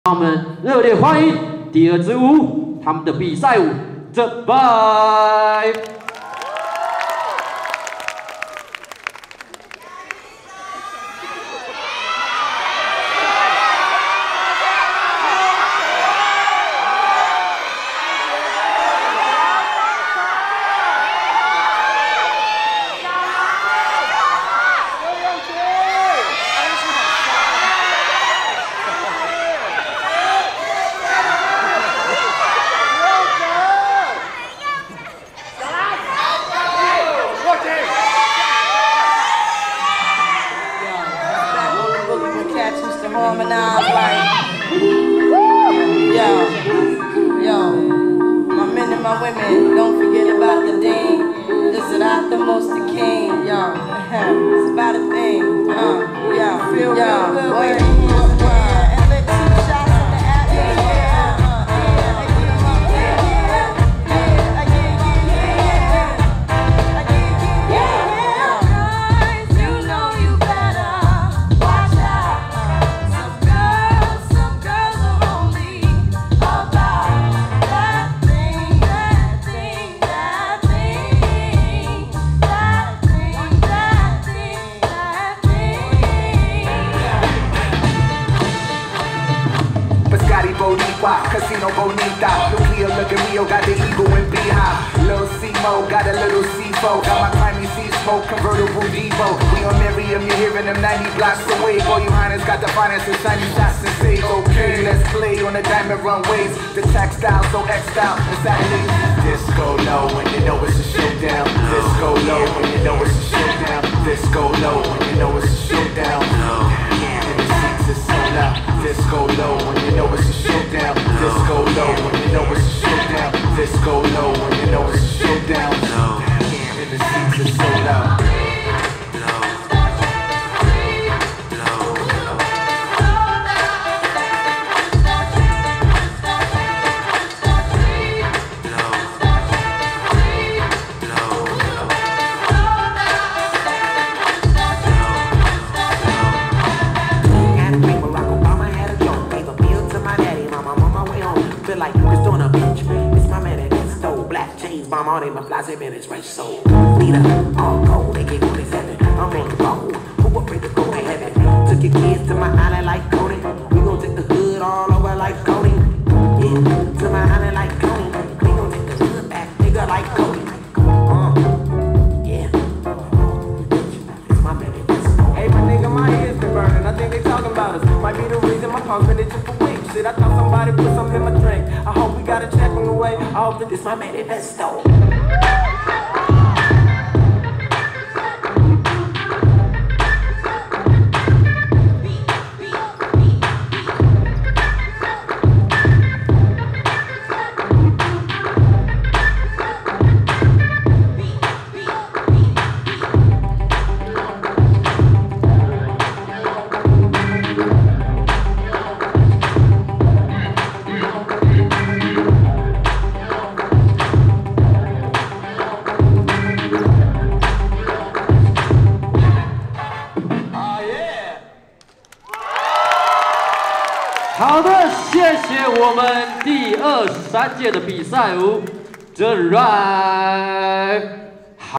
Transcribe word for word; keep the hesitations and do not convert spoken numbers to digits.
让我们热烈欢迎第二支舞，他们的比赛舞《The Vibe》。 Harmonize like, yo, yo, my men and my women, don't forget about the dean. This is not the most the king, yo. It's about a thing, uh, yo, feel yo, good, wave your hands in the air and let two shots in the atmosphere. Casino Bonita, Nuclear look at Rio, got the eagle and beehive. Lil C-Mo, got a little C-Fo, got my grimy C-Smoke, convertible Devo. We on Miriam, you're hearing them ninety blocks away. Boy, you highness got the finest and shiny shots and say, okay, let's play on the diamond runways. The textile, so X-style, the Saturdays. Disco low when you know it's a showdown. Disco low when you know it's a showdown. Disco low when you know it's a showdown. And the seats are so loud. Disco low when you know it's a showdown. Disco low when you know it's a showdown. Disco low when you know it's a showdown. And the seats are so loud. Like you was doing a bitch. It's my man that is stole black chains, bomb all them flies in his right soul. Leader, all gold, they get twenty-seven. I'm on the road. Who afraid to go to heaven? Took your kids to my island like Cody. We gon' take the hood all over like Cody. Yeah, to my island like Cody. We gon' take the hood back, nigga, like Cody. Uh, yeah. It's my man that is stole. Hey, my nigga, my ears been burning. I think they talking about us. Might be the reason my phone's been itching for weeks. Shit, I thought somebody put something in my drink. I hope we got a check on the way. I hope that This my man that is stole. 好的，谢谢我们第二十三届的比赛舞《The Vibe》。